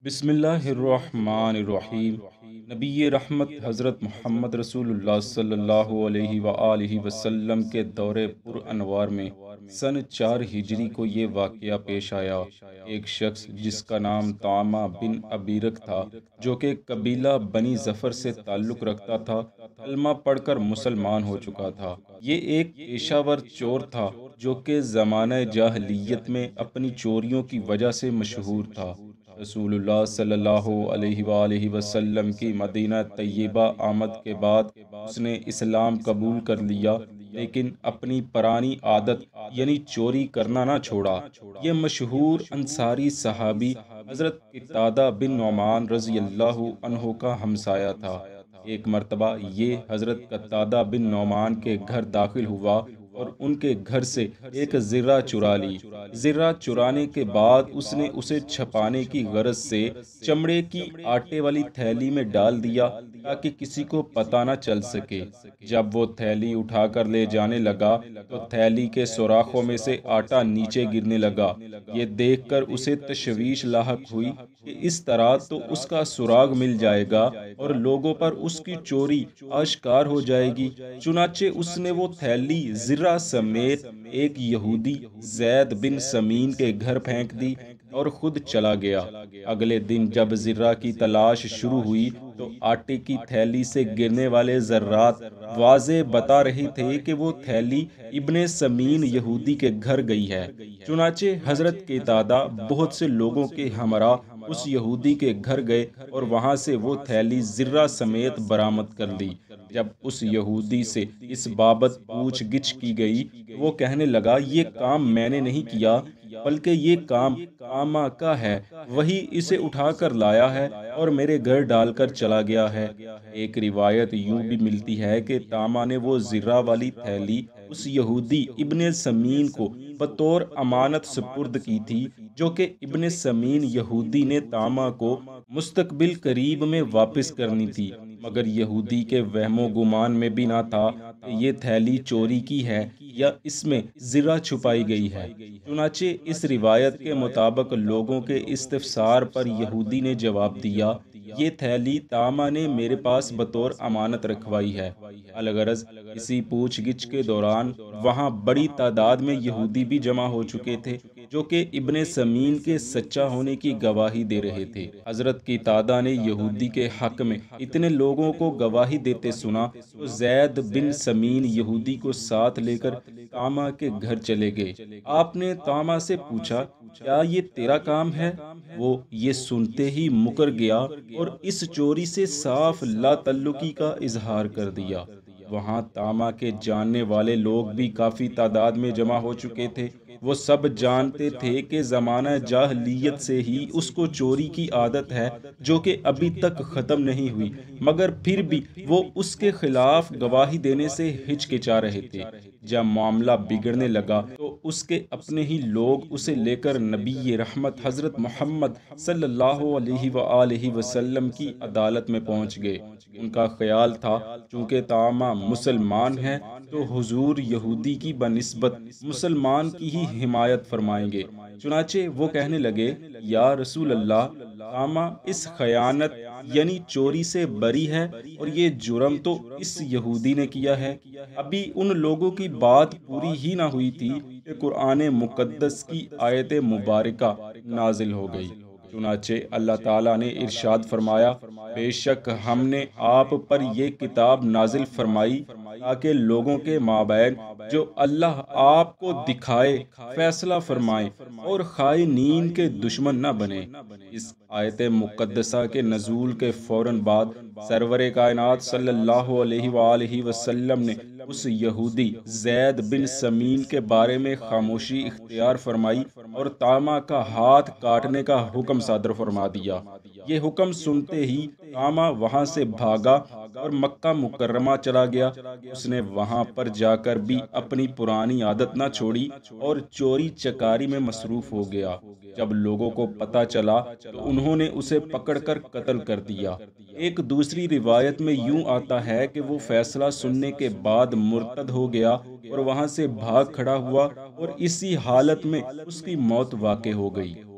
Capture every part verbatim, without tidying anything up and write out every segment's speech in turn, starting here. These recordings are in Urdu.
بسم اللہ الرحمن الرحیم۔ نبی رحمت حضرت محمد رسول اللہ صلی اللہ علیہ وآلہ وسلم کے دور پر انوار میں سن چار ہجری کو یہ واقعہ پیش آیا۔ ایک شخص جس کا نام طعمہ بن ابیرک تھا، جو کہ قبیلہ بنی ظفر سے تعلق رکھتا تھا، کلمہ پڑھ کر مسلمان ہو چکا تھا۔ یہ ایک پیشہ ور چور تھا جو کہ زمانہ جاہلیت میں اپنی چوریوں کی وجہ سے مشہور تھا۔ رسول اللہ صلی اللہ علیہ وآلہ وسلم کی مدینہ طیبہ آمد کے بعد اس نے اسلام قبول کر لیا، لیکن اپنی پرانی عادت یعنی چوری کرنا نہ چھوڑا۔ یہ مشہور انصاری صحابی حضرت قتادہ بن نعمان رضی اللہ عنہ کا ہمسایہ تھا۔ ایک مرتبہ یہ حضرت قتادہ بن نعمان کے گھر داخل ہوا اور ان کے گھر سے ایک زرہ چرا لی۔ زرہ چرانے کے بعد اس نے اسے چھپانے کی غرض سے چمڑے کی آٹے والی تھیلی میں ڈال دیا تاکہ کسی کو پتہ نہ چل سکے۔ جب وہ تھیلی اٹھا کر لے جانے لگا تو تھیلی کے سوراخوں میں سے آٹا نیچے گرنے لگا۔ یہ دیکھ کر اسے تشویش لاحق ہوئی کہ اس طرح تو اس کا سراغ مل جائے گا اور لوگوں پر اس کی چوری آشکار ہو جائے گی۔ چنانچہ اس نے وہ تھیلی زرہ سمیت ایک یہودی زید بن سمین کے گھر پھینک دی اور خود چلا گیا۔ اگلے دن جب زرہ کی تلاش شروع ہوئی تو آٹے کی تھیلی سے گرنے والے ذرات واضح بتا رہے تھے کہ وہ تھیلی ابن سمین یہودی کے گھر گئی ہے۔ چنانچہ حضرت قتادہ بہت سے لوگوں کے ہمراہ اس یہودی کے گھر گئے اور وہاں سے وہ تھیلی زرہ سمیت برآمد کر لی۔ جب اس یہودی سے اس بابت پوچھ گچھ کی گئی تو وہ کہنے لگا، یہ کام میں نے نہیں کیا بلکہ یہ کام طعمہ کا ہے، وہی اسے اٹھا کر لایا ہے اور میرے گھر ڈال کر چلا گیا ہے۔ ایک روایت یوں بھی ملتی ہے کہ طعمہ نے وہ زرہ والی تھیلی اس یہودی ابن سمین کو بطور امانت سپرد کی تھی، جو کہ ابن سمین یہودی نے طعمہ کو مستقبل قریب میں واپس کرنی تھی، مگر یہودی کے وہم و گمان میں بھی نہ تھا کہ یہ تھیلی چوری کی ہے یا اس میں زرہ چھپائی گئی ہے۔ چنانچہ اس روایت کے مطابق لوگوں کے استفسار پر یہودی نے جواب دیا، یہ تھیلی طعمہ نے میرے پاس بطور امانت رکھوائی ہے۔ الغرض اسی پوچھ گچھ کے دوران وہاں بڑی تعداد میں یہودی بھی جمع ہو چکے تھے جو کہ ابن سمین کے سچا ہونے کی گواہی دے رہے تھے۔ حضرت قتادہ نے یہودی کے حق میں اتنے لوگوں کو گواہی دیتے سنا تو زید بن سمین یہودی کو ساتھ لے کر طعمہ کے گھر چلے گئے۔ آپ نے طعمہ سے پوچھا، کیا یہ تیرا کام ہے؟ وہ یہ سنتے ہی مکر گیا اور اس چوری سے صاف لا تعلقی کا اظہار کر دیا۔ وہاں طعمہ کے جاننے والے لوگ بھی کافی تعداد میں جمع ہو چکے تھے۔ وہ سب جانتے تھے کہ زمانہ جاہلیت سے ہی اس کو چوری کی عادت ہے جو کہ ابھی تک ختم نہیں ہوئی، مگر پھر بھی وہ اس کے خلاف گواہی دینے سے ہچکچا رہے تھے۔ جب معاملہ بگڑنے لگا تو اس کے اپنے ہی لوگ اسے لے کر نبی رحمت حضرت محمد صلی اللہ علیہ وآلہ وسلم کی عدالت میں پہنچ گئے۔ ان کا خیال تھا چونکہ طعمہ مسلمان ہے تو حضور یہودی کی بنسبت مسلمان کی ہی حمایت فرمائیں گے۔ چنانچہ وہ کہنے لگے، یا رسول اللہ، طعمہ اس خیانت یعنی چوری سے بری ہے اور یہ جرم تو اس یہودی نے کیا ہے۔ ابھی ان لوگوں کی بات پوری ہی نہ ہوئی تھی کہ قرآن مقدس کی آیت مبارکہ نازل ہو گئی۔ چنانچہ اللہ تعالیٰ نے ارشاد فرمایا، بے شک ہم نے آپ پر یہ کتاب نازل فرمائی تاکہ لوگوں کے مابین جو اللہ آپ کو دکھائے فیصلہ فرمائیں اور خائنین کے دشمن نہ بنے۔ اس آیت مقدسہ کے نزول کے فوراً بعد سرور کائنات صلی اللہ علیہ وآلہ وسلم نے اس یہودی زید بن سمین کے بارے میں خاموشی اختیار فرمائی اور طعمہ کا ہاتھ کاٹنے کا حکم صادر فرما دیا۔ یہ حکم سنتے ہی طعمہ وہاں سے بھاگا اور مکہ مکرمہ چلا گیا۔ اس نے وہاں پر جا کر بھی اپنی پرانی عادت نہ چھوڑی اور چوری چکاری میں مصروف ہو گیا۔ جب لوگوں کو پتہ چلا تو انہوں نے اسے پکڑ کر قتل کر دیا۔ ایک دوسری روایت میں یوں آتا ہے کہ وہ فیصلہ سننے کے بعد مرتد ہو گیا اور وہاں سے بھاگ کھڑا ہوا اور اسی حالت میں اس کی موت واقع ہو گئی۔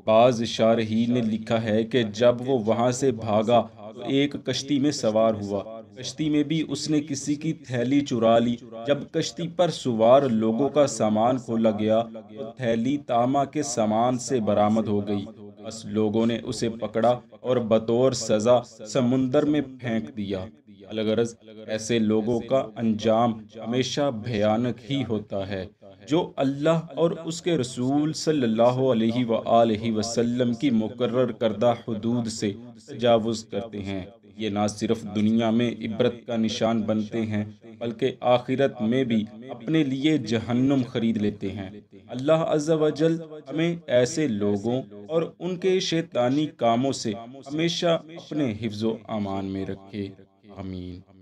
بعض شارحین نے لکھا ہے کہ جب وہ وہاں سے بھاگا تو ایک کشتی میں سوار ہوا، کشتی میں بھی اس نے کسی کی تھیلی چرا لی۔ جب کشتی پر سوار لوگوں کا سامان کھولا گیا تو تھیلی تاما کے سامان سے برآمد ہو گئی۔ بس لوگوں نے اسے پکڑا اور بطور سزا سمندر میں پھینک دیا۔ الغرض ایسے لوگوں کا انجام ہمیشہ بھیانک ہی ہوتا ہے، جو اللہ اور اس کے رسول صلی اللہ علیہ وآلہ وسلم کی مقرر کردہ حدود سے تجاوز کرتے ہیں۔ یہ نہ صرف دنیا میں عبرت کا نشان بنتے ہیں بلکہ آخرت میں بھی اپنے لیے جہنم خرید لیتے ہیں۔ اللہ عز و جل ہمیں ایسے لوگوں اور ان کے شیطانی کاموں سے ہمیشہ اپنے حفظ و امان میں رکھے۔ آمین۔